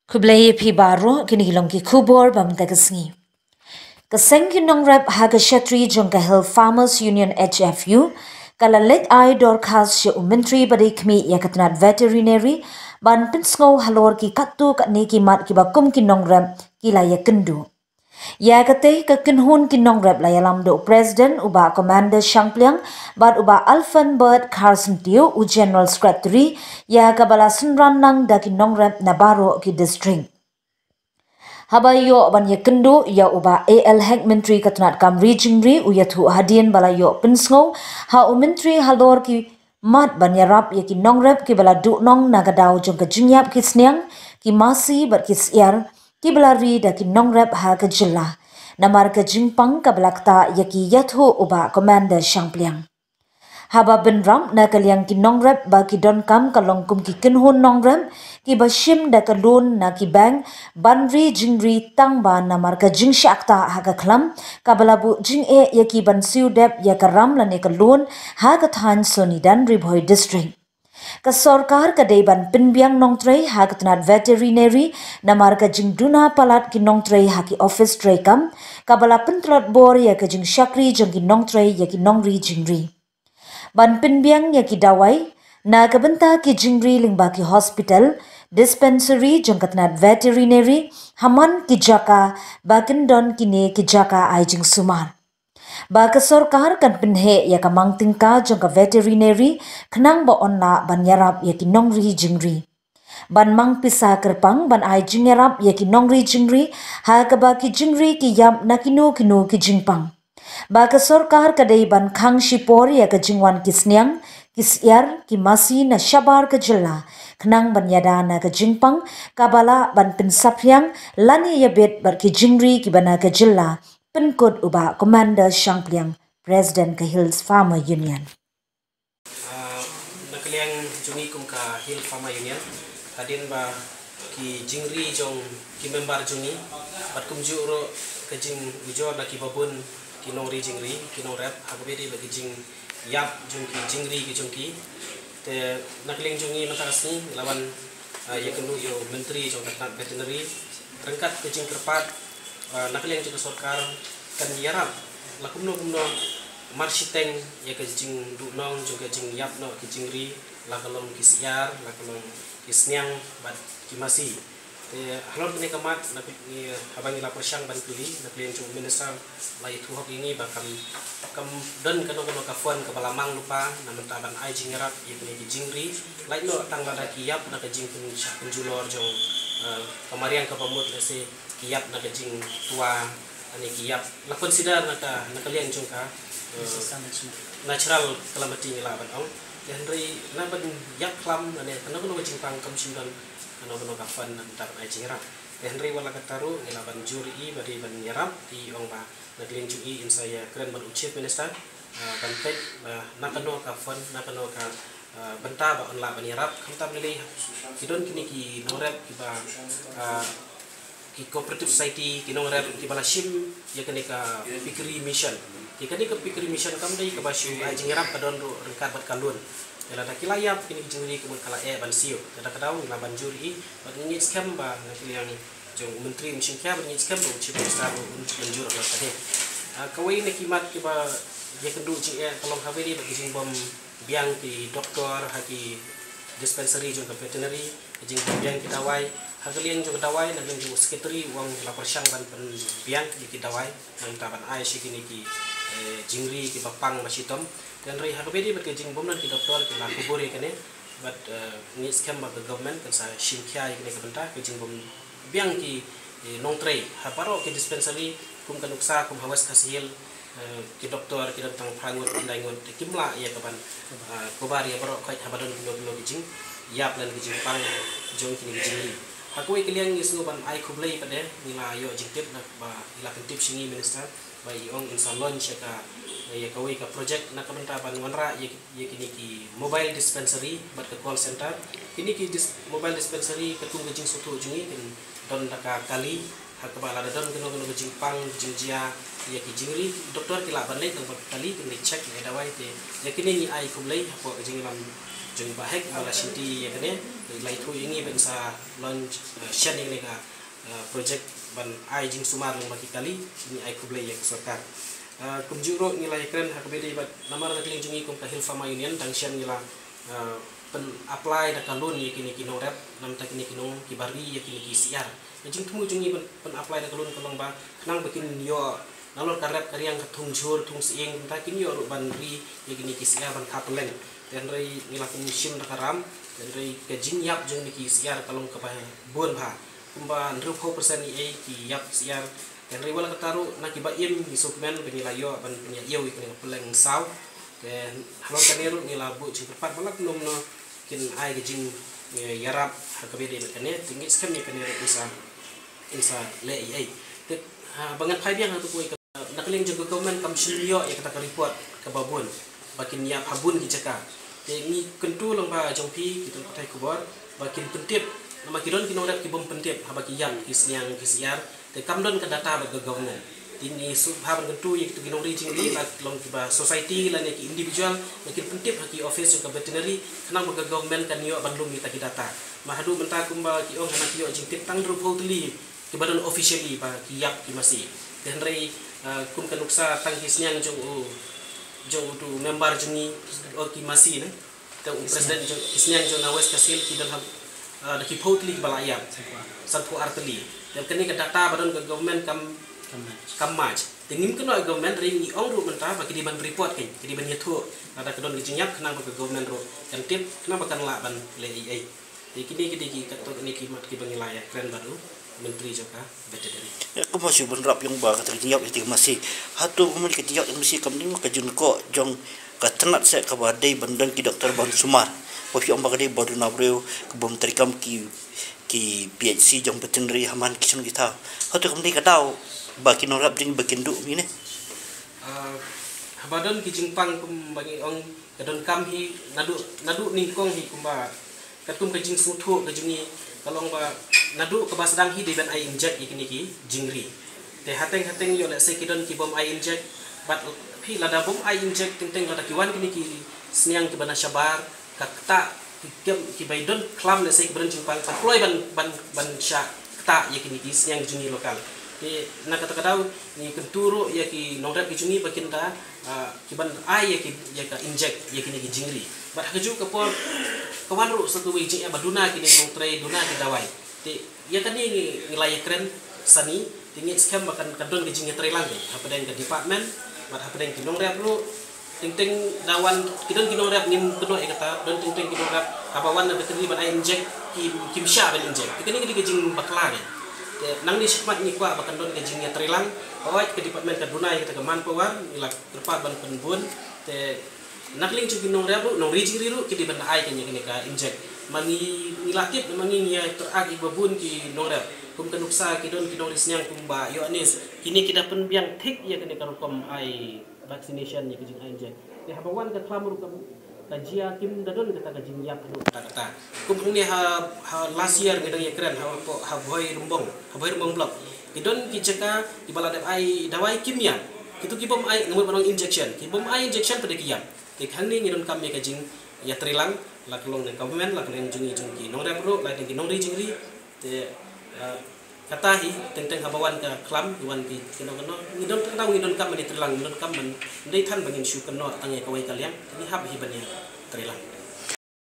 Kublai pi baro kini hilong ki kubor bam dagasngi. Kaseng kinong rep haga shatri jong Hill Farmers Union HFU kala let ai dorkas she umentri badi kmi yakatnat veterinary ban pinsngo halor ki kattu katni ki mat ki bakum kinong rep kila yakendu. Ya kate ke kinhun kinong rep la yalam do president uba commander Shangpliang bat uba Alphenbert Carson Teo u general secretary ya kabala sunran nang da kinong rep nabaro ki district. Habayo ban yakendu ya uba AL Hek Menteri Katnat Kamri Jingri u yathu hadien bala yo pinsngo ha u menteri halor ki mat ban yarap ya ki nong rep ki bala du nong nagadau jong ka jingyap ki snyang ki masi bar ki siar ki belari da ki nong rep ha ke jilla namar ke jingpang ka belakta ya ki yathu uba commander Shangpliang. Haba benram na kaliang ki nong rep ba ki don kam kalong kum ki kinhun nong rep ki bashim da ka loan na ki bank banri jingri tang ba na marka jing shakta ha ka klam ka balabu jing e ya ki ban siu dep ya ka ram la ne ka loan ha ka than soni dan ribhoi district. Ka sarkar ka deban pinbiang nong trei ha ka tanat veterinary na marka jing duna palat ki nong trei ha ki office trei kam ka bala pentrot bor ya ka jing shakri jong ki nong trei ya ki nong ri jingri. Ban pinbiang ya ki dawai na kabenta ki jingri lingba ki hospital dispensary jangkatnat veterinary haman ki jaka bakin don kine ki jaka aijing sumar. Ba ka sarkar kan pinhe ya ka mangtingka jangka veterinary khnang ba onna ban yarap ya ki nongri jingri. Ban mang pisa kerpang ban ai jingyarap ya ki nongri jingri ha ka ba ki jingri ki yam nakino kino ki jingpang. Ba ka sarkar kadai ban khang shipor ya ka jingwan kisnyang kisyar ki masi na shabar ka jilla khnang ban yada na ka jingpang kabala ban pinsapyang lani ya bet bar ki jingri ki bana ka jilla pinkod uba commander Shangpliang president ka Hills Farmer Union. Nakaliang jungi kum ka Hill Farmer Union hadin ba ki jingri jong ki member jungi bat kum juro ka jing ujo na ki babun kinong ri jingri kinong rep hakbedi bagi jing yap jung ki jingri ki jung ki te nakling jungi matasni lawan ya kenu yo menteri jong Katnat veterinary rengkat ke jing kerpat nakling juga sarkar kan yarap lakumno kumno marsiteng ya ke jing dunong jung ke jing yap no ki jingri lakalong ki siar lakalong ki snyang bat ki masi halor ni kamat ni habang ila persyang ban tuli naklian jung minister lai tuhok ini bakam kam dan kano ka fon ka balamang lupa namun taban ai jingrap ye ni jingri lai no tang lada kiyap na ka jing penjulor jong kamarian ka pamut lese kiyap na ka jing tua ani kiyap la consider na ka nakalian jung ka natural calamity ni laban ong henry naban yak klam ane kano jing pang kam simdan kano kafan antar ai jingrap henry wala kataru nilaban juri bari ban yarap di ong ba naglin jui in saya keren ban chief minister ban tek nakano kafan nakano ka benta ba on la ban yarap kamta milih kidon kini ki norep ki ba ki cooperative society ki norep ki bala shim ya kini ka pikri mission ki kini ka pikri mission kam dai ka basyu ai jingrap kadon ro rengkat bat kalun Yala tak kilayap kini juri kemun kala ban siu. Yala kadau ni laban juri bat ngit scam ba nakili yang jong menteri mungkin kaya ngit scam do chief minister untuk menjur lah tadi. Kawai ni kimat kiba dia kendu je kalau haberi bagi jing bom biang ki doktor haki dispensary jong ke veterinary jing biang ki dawai hakalian jong dawai nak jong secretary wang lapor syang ban biang ki dawai yang taban ai sikini ki jingri ki bapang masitom dan rai hakbedi bat jing bom nan ki doktor ki la kuburi kene bat ni scam ba government kan sa shimkhia ki ke benta ki jing bom biang ki nong tray ha paro ki dispensary kum kan uksa kum hawas kasil ki doktor ki tang prangut indangot kimla ya kapan kobar ya paro kai habadon no jing yap lan ki jing pang jong ki jing hakoi kiliang isnu ban ai kublai pade nila yo jing tip na ba ila tip singi minister ba iong insalon cheka ya kawai ka project na kamenta ban wanra ya kini ki mobile dispensary bat ke call center kini ki mobile dispensary ketung jing soto jungi kin don daka kali hakbala don keno jing pang jing jia ya ki jingri doktor kila ban lek dong kali kin check ya dawai te ya kini ni ai kumlai hapo jing lam jing bahek mala shinti ya kene lai thu ini bangsa launch shen ini ka project ban ai jing sumar lang baki kali ini ai kublai yak sarkar kumjuro nilai keren hakbede bat namar nakling jungi kum ka Hilfama Union tang shen nila pen apply da kalun yakini kinong rep nam ta kini kinong kibari yakini kisiar jing tumu jungi pen apply da kalun kalong ba kenang bikin yo nalor karep karyang katung jur tung sieng ta kini yo ban ri yakini kisiar ban kapeleng dan rai nila kum sim da karam dan rai ke jing yap jung ni kisiar kalong ka ba bon ba kumba 100% ni ki yap siar dan rai wala kataru nakiba im ni sukmen benilayo ban punya iyo ikini peleng saw dan halon kanero nila bu ci tepat balak nom no kin ai gejing yarap hakabede bekane tinggi skam ni kanero isa le ai te bangan phai biang tu koi nakling juga government kam silio ya kata report ke babun bakin ya habun ki caka te ni kentu lang ba jongpi kita tai kubor bakin pentip nama kidon kinorap ki bom pentip habaki yang kisnyang kisiar te kamdon ke data ba government ini subhaban kentu yang kita ginong reaching di long kiba society lan ki individual makin pentip haki office ke veterinary kenang baga government kan yo bandung kita ki data mahadu menta kumba ki ong kana ki yo jing tang dru tuli ki badan officially ba ki yap ki masih dan rei kum kanuksa tang kisnyang jong tu member jengi o ki masih ne ta president jong kisnyang jong nawes kasil ki dan da ki tuli balayap sanpu arteli dan kini ke data badan ke government kamaj tingin kena government ring ni ong ru mentah bagi di ban report ke jadi ban yetu ada kedon ginyap kenang ke government ru kan tip kenapa kan la ban le ai kini ki katok ni ki mat ki bangilaya keren baru menteri joka veterinary ya ko masih benrap yang ba kata ginyap itu masih hatu kemudian ginyap yang mesti kamni ka jun ko jong ka tenat se ka badai bandan ki doktor ban sumar popi ong bagade bodu na breu ke bom terikam ki PHC jong veterinary haman kisun kita hatu kemudian ka tahu baki norap jing bakin du ni ne habadon ki jingpang kum bagi ong kadon kam hi nadu ningkong hi kumba katum ke jing suthu ke jingi kalong ba nadu ke basdang hi diban ai inject ikini ki jingri te hateng yo le se kidon ki bom ai inject bat hi lada bom ai inject teng lada kiwan kini ki sniang ki bana shabar kakta ki baidon klam le se beren jingpang pakloi ban sha kta ikini ki sniang jingi lokal na kata-kata ni kenturu ya ki nongrap ki jungi bakinda ki ban ai ya ka inject ya kini ki jingri bat haju kapor kawan ru satu wijing ya baduna kini nongtrai duna ki dawai ti ya tani nilai keren sani tinggi scam bakan kadon ki jingi trai lang apa den ke department bat apa den ki nongrap ru ting dawan kidon ki nongrap nim kedo e kata don ting ki nongrap apa wan na betri ban ai inject ki kimsha ban inject kini ki jing bakla nang ni sikmat ni kwa bakan don ke jingnya trilang awai ke department ke dunai kita ke manpower ila terpat ban penbun te nakling cuki nong rebu nong rijing riru ki di benda ai kenya kene ka inject mangi nilatip mangi nya teragi babun ki nong rep kum kenuksa ki don ki nong risnyang kumba yo anis kini kita pen biang tik ya kene karukom ai vaccination ya ke jing ai inject te habawan ke klamur ke kajia kim dadon kata kajing yap kata kum ni ha last year ngedang ya keren ha boy rumbong blok idon ki ceka di baladap ai dawai kimia itu ki bom ai ngambil banong injection ki bom ai injection pada ki yap te khani ngidon kam ya kajing ya trilang la kelong ne government la kelong jungi nong repro la ki nong ri jingri te katahi teng habawan ka klam iwan ki kino ngidon tahu ngidon kam ni trilang ngidon kam man ndai than bangin syu keno tangai kawai kalian ini hab hi bania trilang